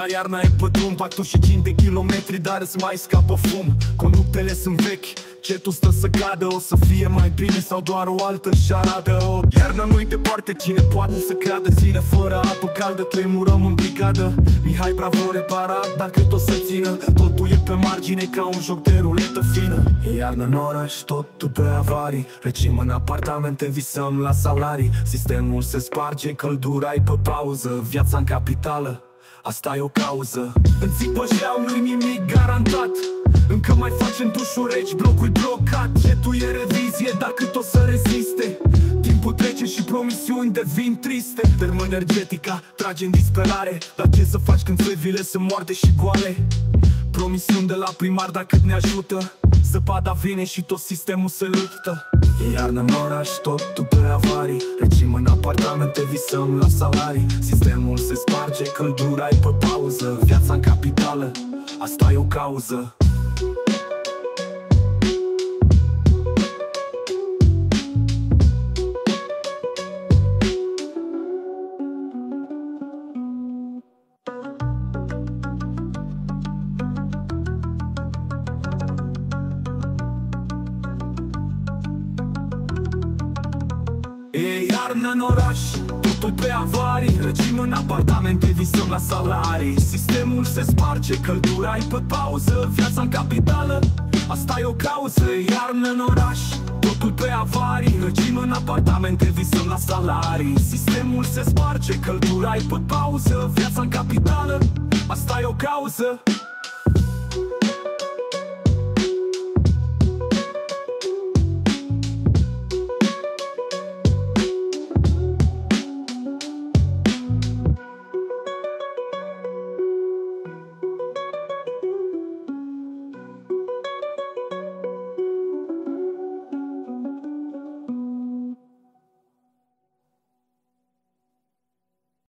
iarna e pe drum, fac 5 de kilometri, dar îți mai scapă fum. Conductele sunt vechi, cetul stă să cadă. O să fie mai bine sau doar o altă șaradă? O iarnă nu-i departe, cine poate să creadă? Zile fără apă caldă, tremurăm în brigadă. Mihai Bravo reparat, dacă tot să țină. Totul e pe margine ca un joc de ruletă fină. E iarnă în oraș, totul pe avarii. Regim în apartamente, visăm la salarii. Sistemul se sparge, căldura-i pe pauză. Viața în capitală, asta e o cauză. În țipă jeau, nu-i nimic garantat. Încă mai facem dușuri reci, blocul blocat. Cetul e revizie, dar cât o să reziste? Timpul trece și promisiuni devin triste. Termoenergetica trage în disperare. Dar ce să faci când țevile sunt moarte și goale? Promisiuni de la primar, dar cât ne ajută? Zăpada vine și tot sistemul se luptă. E iarnă în oraș, totul pe avarii. Regim în apartamente, visăm la salarii. Sistemul se sparge, căldura-i pe pauză. Viața în capitală, asta e o cauză. E iarnă în oraș, totul pe avarii. Regim în apartamente, visăm la salarii. Sistemul se sparge, căldura-i pe pauză. Viața în capitală, asta e o cauză. E iarnă în oraș, totul pe avarii. Regim în apartamente, visăm la salarii. Sistemul se sparge, căldura-i pe pauză. Viața în capitală, asta e o cauză.